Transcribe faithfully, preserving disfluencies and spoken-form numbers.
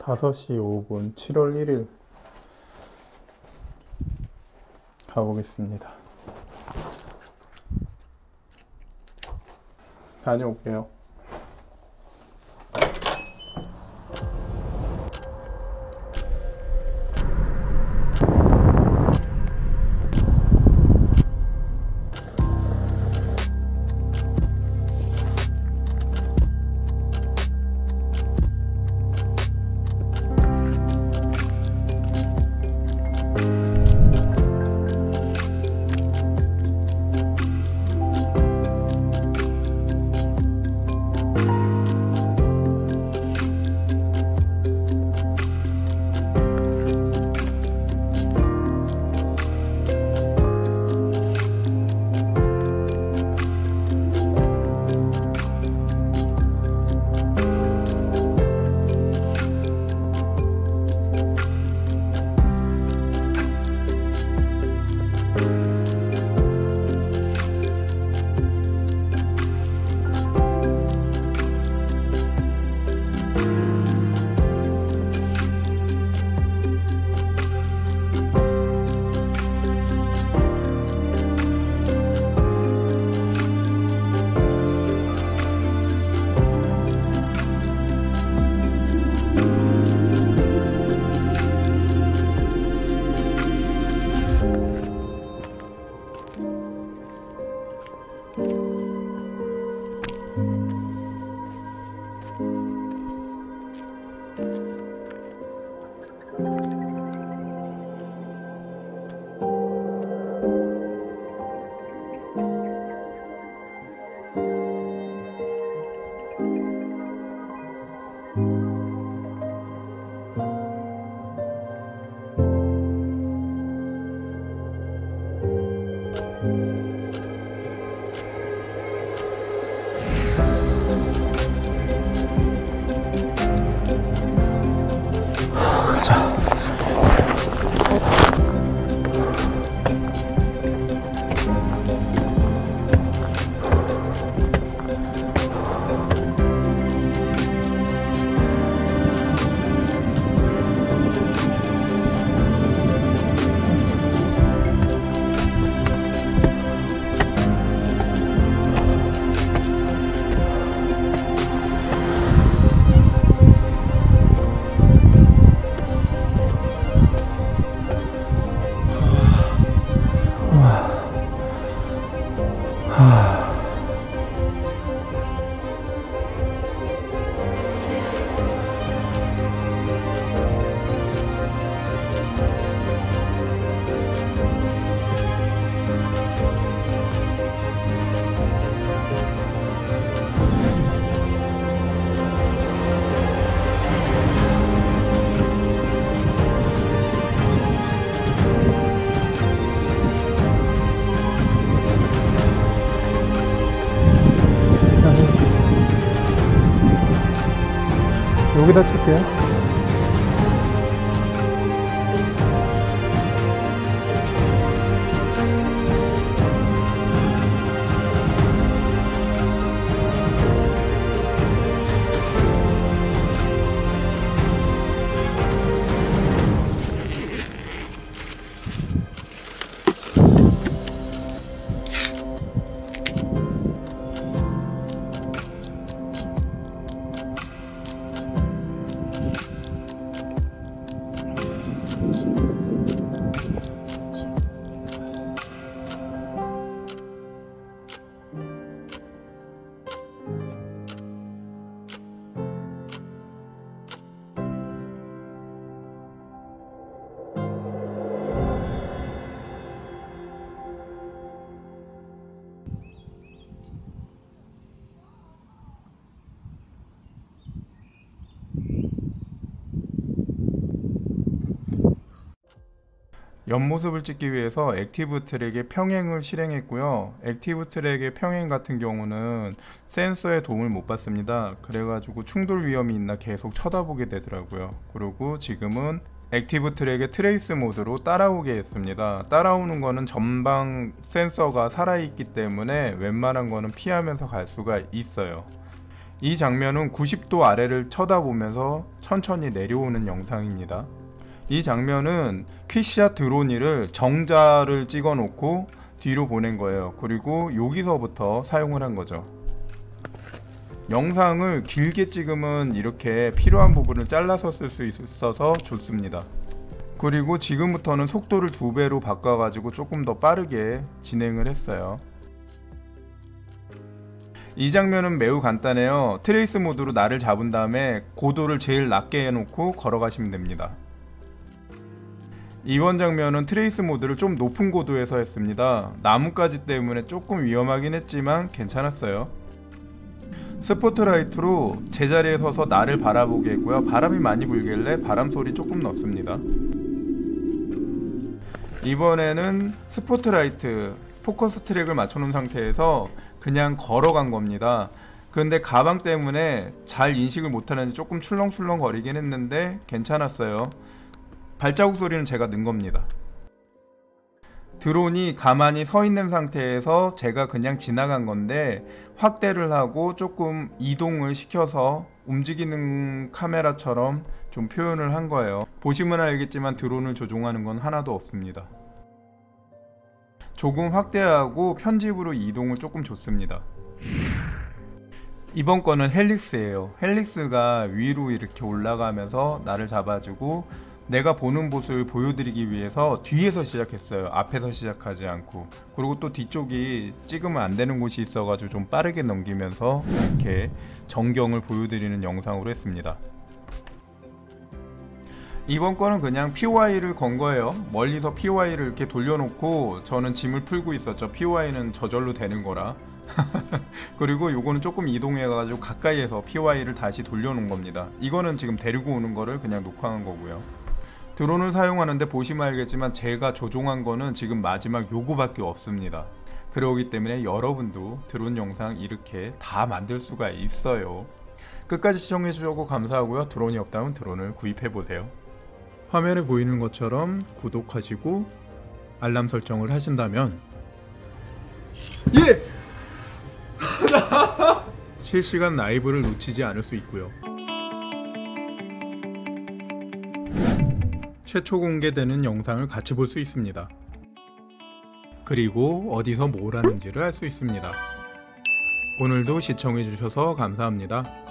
다섯 시 오 분 칠월 일 일 가보겠습니다. 다녀올게요. 여기다 칠게요. 옆모습을 찍기 위해서 액티브 트랙의 평행을 실행했고요. 액티브 트랙의 평행 같은 경우는 센서의 도움을 못 받습니다. 그래가지고 충돌 위험이 있나 계속 쳐다보게 되더라고요. 그리고 지금은 액티브 트랙의 트레이스 모드로 따라오게 했습니다. 따라오는 거는 전방 센서가 살아있기 때문에 웬만한 거는 피하면서 갈 수가 있어요. 이 장면은 구십 도 아래를 쳐다보면서 천천히 내려오는 영상입니다. 이 장면은 퀵샷 드로니를 정자를 찍어 놓고 뒤로 보낸 거예요. 그리고 여기서부터 사용을 한 거죠. 영상을 길게 찍으면 이렇게 필요한 부분을 잘라서 쓸 수 있어서 좋습니다. 그리고 지금부터는 속도를 두 배로 바꿔 가지고 조금 더 빠르게 진행을 했어요. 이 장면은 매우 간단해요. 트레이스 모드로 나를 잡은 다음에 고도를 제일 낮게 해놓고 걸어가시면 됩니다. 이번 장면은 트레이스 모드를 좀 높은 고도에서 했습니다. 나뭇가지 때문에 조금 위험하긴 했지만 괜찮았어요. 스포트라이트로 제자리에 서서 나를 바라보게 했고요. 바람이 많이 불길래 바람 소리 조금 넣습니다. 이번에는 스포트라이트 포커스 트랙을 맞춰놓은 상태에서 그냥 걸어간 겁니다. 근데 가방 때문에 잘 인식을 못하는지 조금 출렁출렁 거리긴 했는데 괜찮았어요. 발자국 소리는 제가 넣은 겁니다. 드론이 가만히 서 있는 상태에서 제가 그냥 지나간 건데 확대를 하고 조금 이동을 시켜서 움직이는 카메라처럼 좀 표현을 한 거예요. 보시면 알겠지만 드론을 조종하는 건 하나도 없습니다. 조금 확대하고 편집으로 이동을 조금 줬습니다. 이번 거는 헬릭스예요. 헬릭스가 위로 이렇게 올라가면서 나를 잡아주고 내가 보는 모습을 보여드리기 위해서 뒤에서 시작했어요. 앞에서 시작하지 않고. 그리고 또 뒤쪽이 찍으면 안 되는 곳이 있어가지고 좀 빠르게 넘기면서 이렇게 전경을 보여드리는 영상으로 했습니다. 이번 거는 그냥 피오아이를 건 거예요. 멀리서 피오아이를 이렇게 돌려놓고 저는 짐을 풀고 있었죠. 피오아이는 저절로 되는 거라. 그리고 요거는 조금 이동해가지고 가까이에서 피오아이를 다시 돌려놓은 겁니다. 이거는 지금 데리고 오는 거를 그냥 녹화한 거고요. 드론을 사용하는데 보시면 알겠지만 제가 조종한 거는 지금 마지막 요거밖에 없습니다. 그러기 때문에 여러분도 드론 영상 이렇게 다 만들 수가 있어요. 끝까지 시청해 주셔서 감사하고요. 드론이 없다면 드론을 구입해 보세요. 화면에 보이는 것처럼 구독하시고 알람 설정을 하신다면 예! 실시간 라이브를 놓치지 않을 수 있고요. 최초 공개되는 영상을 같이 볼 수 있습니다. 그리고 어디서 뭘 하는지를 알 수 있습니다. 오늘도 시청해 주셔서 감사합니다.